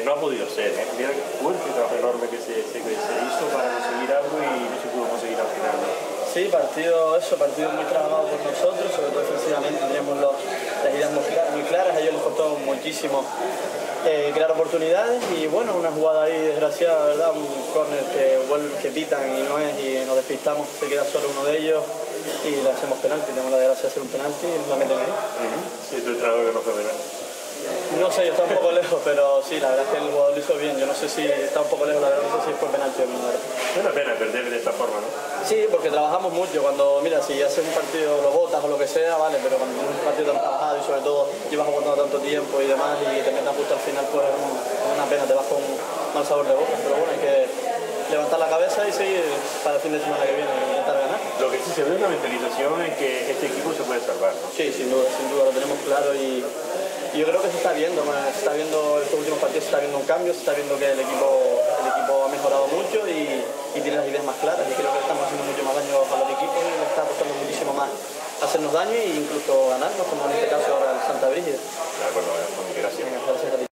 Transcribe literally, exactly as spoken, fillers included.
eh, no ha podido ser, ¿eh? Mira qué fuerte el trabajo enorme que se, se, que se hizo para conseguir algo y no se pudo conseguir al final, ¿no? Sí, partido, eso, partido muy trabajado por nosotros, sobre todo defensivamente teníamos los, las ideas muy, muy claras, a ellos les costó muchísimo eh, crear oportunidades y bueno, una jugada ahí desgraciada, ¿verdad? Un córner que, que pitan y no es, y nos despistamos, se queda solo uno de ellos y le hacemos penalti, tenemos la desgracia de hacer un penalti y la meten ahí. Uh-huh. Sí, tu entrenador que no fue penalti. No sé, yo estaba un poco lejos, pero sí, la verdad es que el jugador lo hizo bien. Yo no sé si está un poco lejos, la verdad no sé si fue penalti o no. Es una pena perder de esta forma, ¿no? Sí, porque trabajamos mucho. Cuando, mira, si haces un partido, lo botas o lo que sea, vale, pero cuando tienes un partido tan trabajado y sobre todo llevas aguantando tanto tiempo y demás y te metas justo al final, pues es una pena, te vas con un mal sabor de boca. Pero bueno, hay que levantar la cabeza y seguir para el fin de semana que viene e intentar ganar. Lo que sí se ve es una mentalización en que este equipo se puede salvar, ¿no? Sí, sin duda, sin duda, lo tenemos claro y... Y yo creo que se está viendo, se está viendo estos últimos partidos, se está viendo un cambio, se está viendo que el equipo, el equipo ha mejorado mucho y, y tiene las ideas más claras y creo que estamos haciendo mucho más daño a los equipos y le está costando muchísimo más hacernos daño e incluso ganarnos, como en este caso ahora el Santa Brígida. De acuerdo, gracias. Gracias a ti.